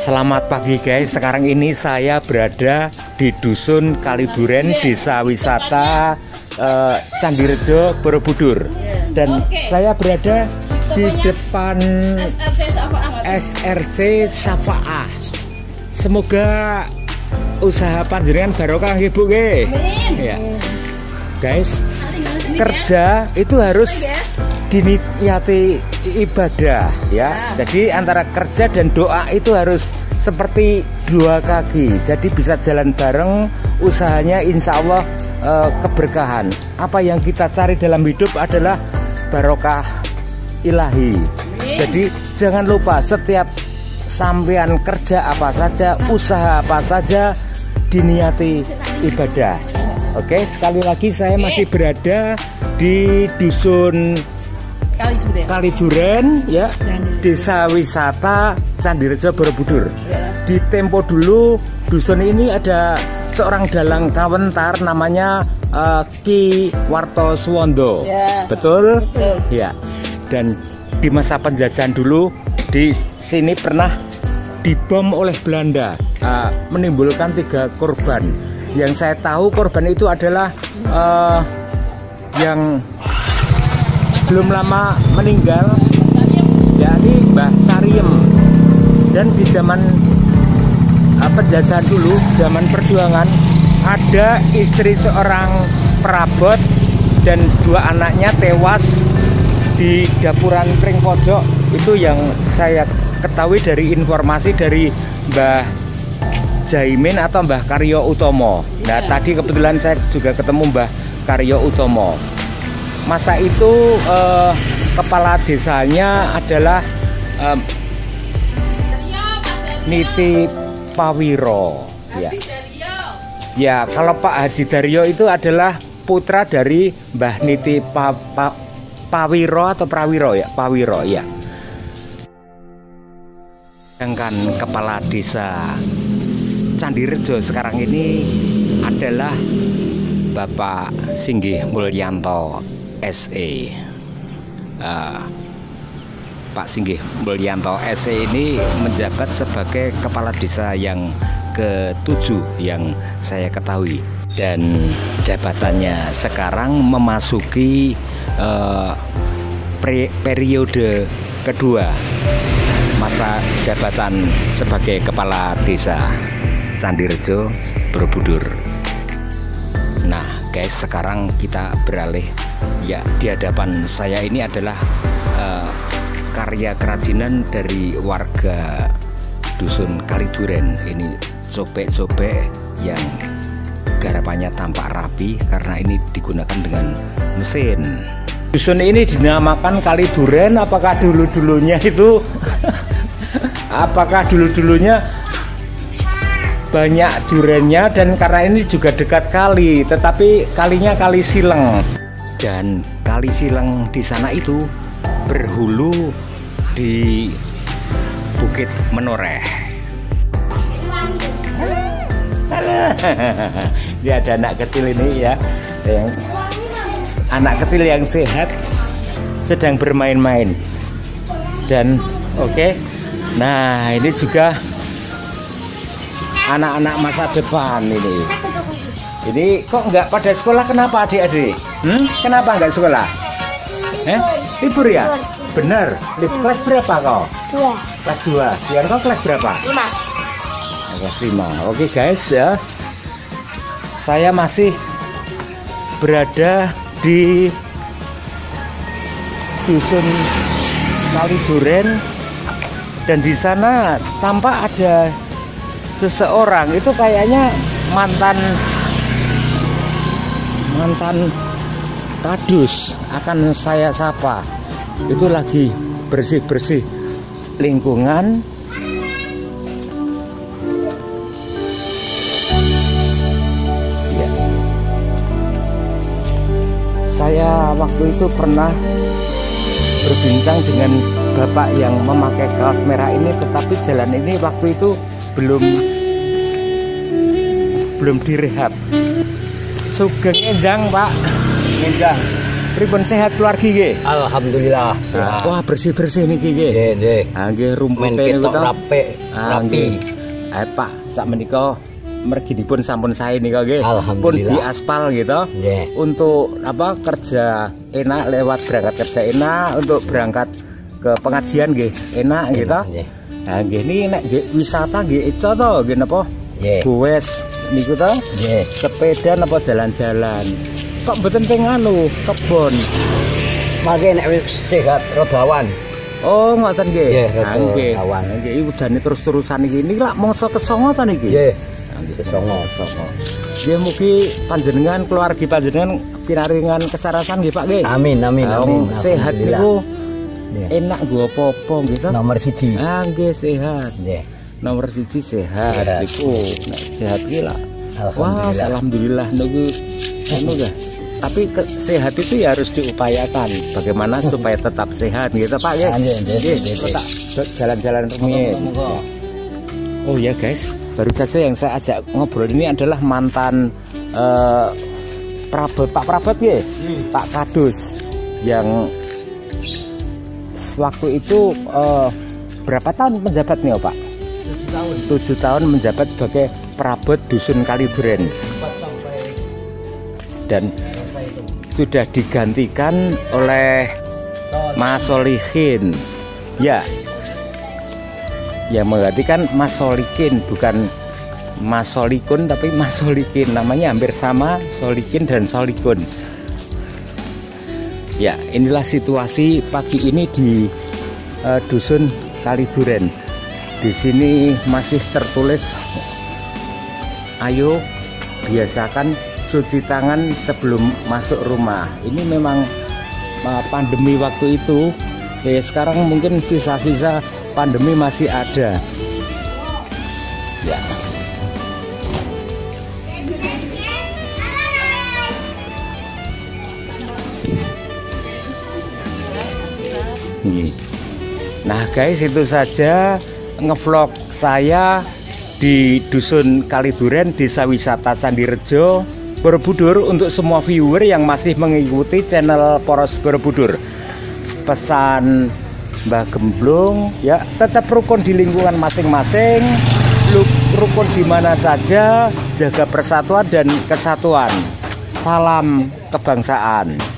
Selamat pagi guys, sekarang ini saya berada di Dusun Kaliduren, Desa Wisata Candirejo, Borobudur. Dan saya berada di depan SRC Safa'ah. Semoga usaha panjenengan barokah nggih Bu nggih. Ya. Guys, kerja itu harus diniati ibadah ya. Jadi antara kerja dan doa itu harus seperti dua kaki. Jadi bisa jalan bareng, usahanya insya Allah keberkahan. Apa yang kita cari dalam hidup adalah barokah ilahi. Jadi jangan lupa setiap sampean kerja apa saja, usaha apa saja, diniati ibadah. Oke, sekali lagi saya masih berada di Dusun Kaliduren ya, Desa Wisata Candirejo, Borobudur. Di tempo dulu dusun ini ada seorang dalang kawentar namanya Ki Warto Suwondo. Betul? Ya. Dan di masa penjajahan dulu di sini pernah dibom oleh Belanda, menimbulkan 3 korban. Yang saya tahu korban itu adalah yang belum lama meninggal, yakni Mbah Sariem. Dan di zaman penjajahan dulu, zaman perjuangan, ada istri seorang perabot dan 2 anaknya tewas di dapuran ring pojok. Itu yang saya ketahui dari informasi dari Mbah Jaimin atau Mbah Karyo Utomo. Nah tadi kebetulan saya juga ketemu Mbah Karyo Utomo. Masa itu kepala desanya adalah Niti Pawiro. Ya, kalau Pak Haji Daryo itu adalah putra dari Mbah Niti Pawiro atau Prawiro ya, Pawiro ya. Sedangkan kepala desa Candirejo sekarang ini adalah Bapak Singgih Mulyanto SE. Pak Singgih Mulyanto SE ini menjabat sebagai kepala desa yang ke-7 yang saya ketahui, dan jabatannya sekarang memasuki periode kedua masa jabatan sebagai kepala desa Candirejo, Borobudur. Nah guys, sekarang kita beralih ya, di hadapan saya ini adalah karya kerajinan dari warga Dusun Kaliduren. Ini cobek-cobek yang garapannya tampak rapi karena ini digunakan dengan mesin. Dusun ini dinamakan Kaliduren. Apakah dulu-dulunya itu apakah dulu-dulunya banyak durennya, dan karena ini juga dekat kali, tetapi kalinya Kali Sileng. Dan Kali Sileng di sana itu berhulu di Bukit Menoreh. Ini ada anak kecil ini ya, anak kecil yang sehat sedang bermain-main. Dan oke. Nah ini juga anak-anak masa depan ini. Ini kok nggak pada sekolah, kenapa adik-adik? Kenapa nggak sekolah? Libur ya? Bener. Kelas berapa kau? 2. Kelas 2. Biar kau kelas berapa? 5. Kelas 5. Oke guys ya. Saya masih berada di Dusun Kaliduren, dan di sana tampak ada seseorang, itu kayaknya mantan kadus, akan saya sapa. Itu lagi bersih-bersih lingkungan. Ya. Saya waktu itu pernah berbincang dengan bapak yang memakai kaos merah ini, tetapi jalan ini waktu itu belum direhab. Sugeng enjang Pak, enjang. pripun sehat keluarga nggih? Alhamdulillah. Wah, bersih-bersih niki nggih. Nggih. Ha nggih rumpute niku to rapi. Pak, sak menika merginipun sampun sae nika nggih. Pun diaspal gitu. Untuk apa kerja enak, lewat berangkat kerja enak, untuk berangkat ke pengajian nggih enak gitu. Nah nggih niki nek wisata nggih ico to nggih napa? Goes niku to? Nggih. Sepeda napa jalan-jalan. Kok mboten teng anu kebon. Mangke nek wis sehat rada awan. Oh, ngoten nggih. Nggih, awan. Nggih udane terus-terusan iki. Niki lak mangsa kesongo ta niki? Nggih. Kesongo. Nggih mugi panjenengan keluarga panjenengan pinaringan kesarasan nggih Pak nggih. Amin. Sehat niku enak nggo apa-apa nggih to. Nomor 1. Nggih sehat. Nggih. Nomor 1 sehat niku. Nek sehat ki lak. Alhamdulillah niku anu nggih. Tapi sehat itu ya harus diupayakan. Bagaimana supaya tetap sehat gitu Pak ya? Nggih. Jalan-jalan rumit. Oh ya guys, baru saja yang saya ajak ngobrol ini adalah mantan Pak Prabot ya, Pak Kadus yang waktu itu berapa tahun menjabat nih Pak? 7 tahun menjabat sebagai Prabot Dusun Kaliduren. Dan sudah digantikan oleh Mas Solihin. Ya. Yang menggantikan Mas Solikin, bukan Mas Solikun tapi Mas Solikin. Namanya hampir sama, Solikin dan Solikun. Ya, inilah situasi pagi ini di Dusun Kaliduren. Di sini masih tertulis ayo biasakan cuci tangan sebelum masuk rumah. Ini memang pandemi waktu itu. Sekarang mungkin sisa-sisa pandemi masih ada. Ya. Nah guys, itu saja ngevlog saya di Dusun Kaliduren, Desa Wisata Candirejo, Borobudur. Untuk semua viewer yang masih mengikuti channel Poros Borobudur, pesan Mbah Gemblung ya, tetap rukun di lingkungan masing-masing, rukun di mana saja, jaga persatuan dan kesatuan. Salam kebangsaan.